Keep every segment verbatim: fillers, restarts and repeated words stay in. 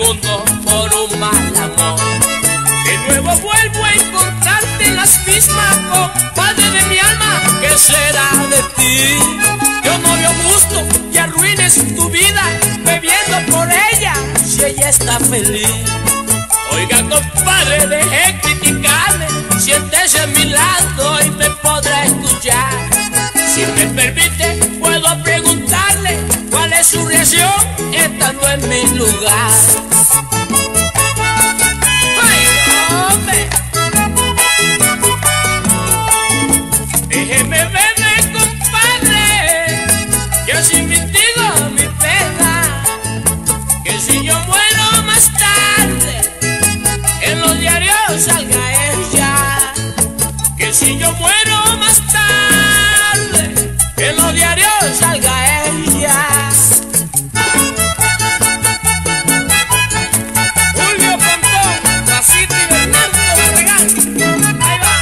mundo por un mal amor. De nuevo vuelvo a encontrarte en las mismas, compadre de mi alma. ¿Qué será de ti? Yo no veo gusto y arruines tu vida bebiendo por ella si ella está feliz. Oiga, compadre, deje criticarme, siéntese a mi lado y me podrá escuchar. Si me permite, puedo preguntarle cuál es su reacción estando en mi lugar. ¡Ay, hombre! Déjeme verme, compadre, yo sin mitigo mi pena, que si yo muero más tarde, en los diarios salga ella. Que si yo muero más tarde, en los diarios salga ella. Julio Pontón, Racito y Bernardo Barragán. Ahí va.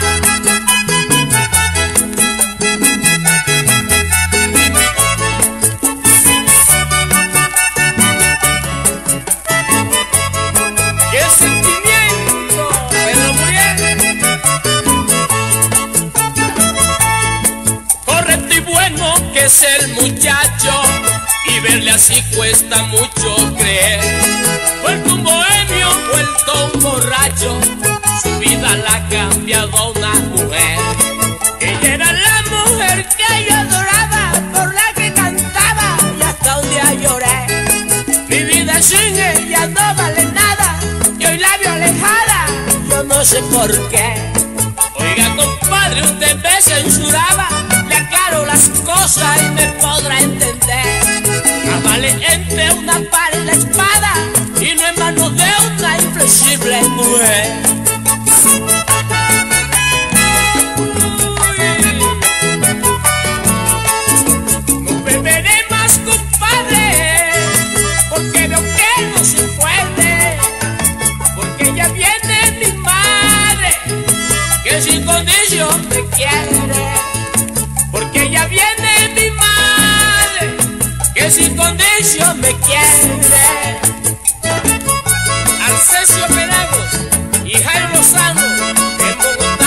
¡Qué sentimiento! Pedro Muriel. Correcto y bueno que es el muchacho, y verle así cuesta mucho creer. Vuelto un bohemio, vuelto un borracho, su vida la ha cambiado una mujer. Ella era la mujer que yo adoraba, por la que cantaba y hasta un día lloré. Mi vida sin ella no vale nada, y hoy la veo alejada, yo no sé por qué. Oiga, compadre, usted me censuraba, le aclaro las cosas y me podrá entender. Más vale entre una pared y la espada, y no en manos de una inflexible mujer. No beberé más, compadre, porque veo que no se puede, porque ya viene mi madre, que sin condición me quiere. Porque ya viene mi madre, que sin condición me quiere. Arcesio Penagos y Jairo Lozano en Bogotá.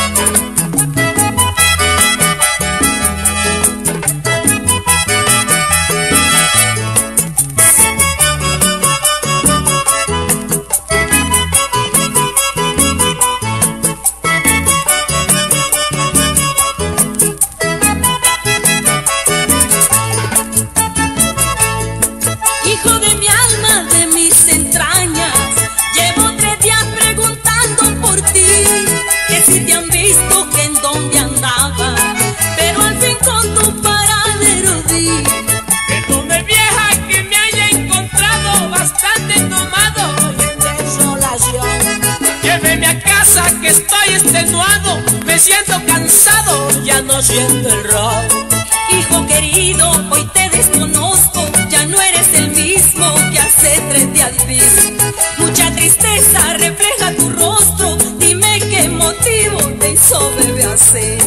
Hijo de mi alma, de mis entrañas, llevo tres días preguntando por ti, que si te han visto, que en dónde andaba, pero al fin con tu paradero di. Perdone, vieja, que me haya encontrado bastante tomado y en desolación. Lléveme a casa que estoy extenuado, me siento cansado, ya no siento el ron. Hijo querido, hoy te desconozco, ya no eres el mismo que hace tres días vi. Mucha tristeza refleja tu rostro, dime qué motivo te hizo beber así.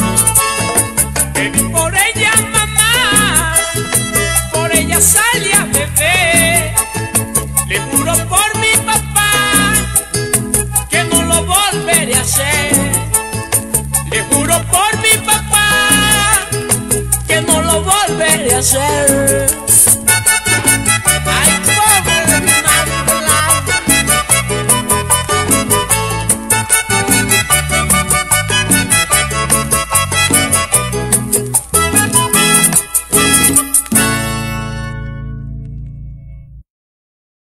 Bebí por ella, mamá, por ella salí a